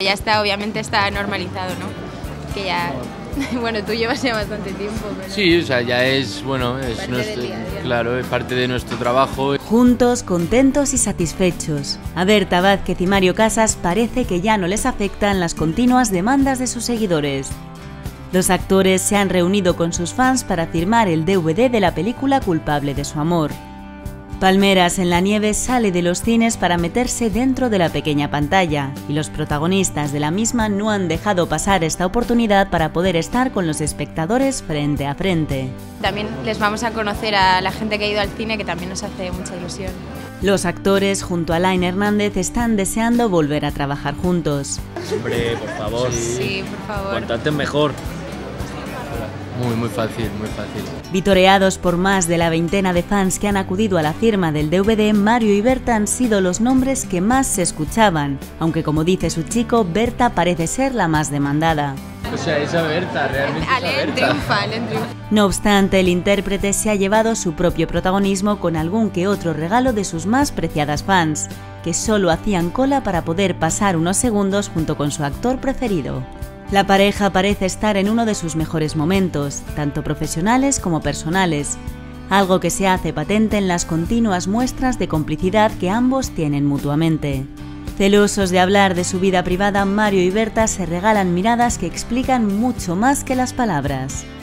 Ya está, obviamente está normalizado, ¿no? Que ya... Bueno, tú llevas ya bastante tiempo, pero... Sí, o sea, ya es, bueno, es parte nuestro, del día a día. claro, es parte de nuestro trabajo. Juntos, contentos y satisfechos. A Berta Vázquez y Mario Casas parece que ya no les afectan las continuas demandas de sus seguidores. Los actores se han reunido con sus fans para firmar el DVD de la película Culpable de su amor. Palmeras en la nieve sale de los cines para meterse dentro de la pequeña pantalla, y los protagonistas de la misma no han dejado pasar esta oportunidad para poder estar con los espectadores frente a frente. También les vamos a conocer a la gente que ha ido al cine, que también nos hace mucha ilusión. Los actores, junto a Lain Hernández, están deseando volver a trabajar juntos. Hombre, por favor. Sí, por favor. Cuanto antes mejor. Muy fácil, muy fácil. Vitoreados por más de la veintena de fans que han acudido a la firma del DVD, Mario y Berta han sido los nombres que más se escuchaban, aunque como dice su chico, Berta parece ser la más demandada. O sea, esa Berta, realmente esa Alain Berta. triunfa. No obstante, el intérprete se ha llevado su propio protagonismo con algún que otro regalo de sus más preciadas fans, que solo hacían cola para poder pasar unos segundos junto con su actor preferido. La pareja parece estar en uno de sus mejores momentos, tanto profesionales como personales, algo que se hace patente en las continuas muestras de complicidad que ambos tienen mutuamente. Celosos de hablar de su vida privada, Mario y Berta se regalan miradas que explican mucho más que las palabras.